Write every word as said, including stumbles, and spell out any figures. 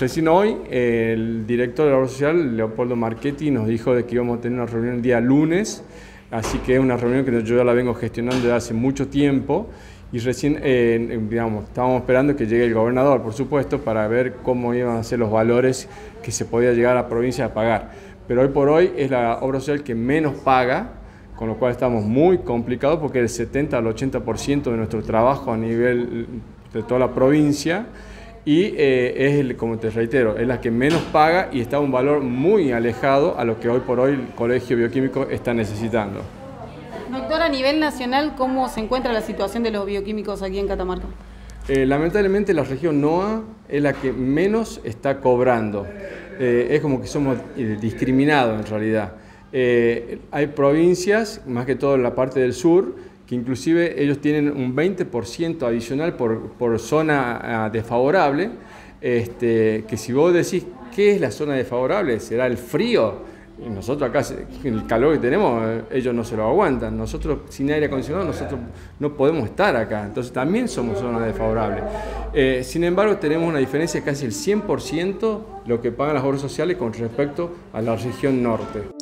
Recién hoy eh, el director de la obra social, Leopoldo Marchetti, nos dijo de que íbamos a tener una reunión el día lunes, así que es una reunión que yo ya la vengo gestionando desde hace mucho tiempo y recién, eh, digamos, estábamos esperando que llegue el gobernador, por supuesto, para ver cómo iban a ser los valores que se podía llegar a la provincia a pagar. Pero hoy por hoy es la obra social que menos paga, con lo cual estamos muy complicados porque el setenta al ochenta por ciento de nuestro trabajo a nivel de toda la provincia y eh, es, el, como te reitero, es la que menos paga y está a un valor muy alejado a lo que hoy por hoy el Colegio Bioquímico está necesitando. Doctor, a nivel nacional, ¿cómo se encuentra la situación de los bioquímicos aquí en Catamarca? Eh, lamentablemente la región NOA es la que menos está cobrando. Eh, es como que somos eh, discriminados en realidad. Eh, hay provincias, más que todo en la parte del sur, que inclusive ellos tienen un veinte por ciento adicional por, por zona uh, desfavorable, este, que si vos decís qué es la zona desfavorable, será el frío. Y nosotros acá, el calor que tenemos, ellos no se lo aguantan. Nosotros sin aire acondicionado, nosotros no podemos estar acá. Entonces también somos zona desfavorable. Eh, sin embargo, tenemos una diferencia de casi el cien por ciento lo que pagan las obras sociales con respecto a la región norte.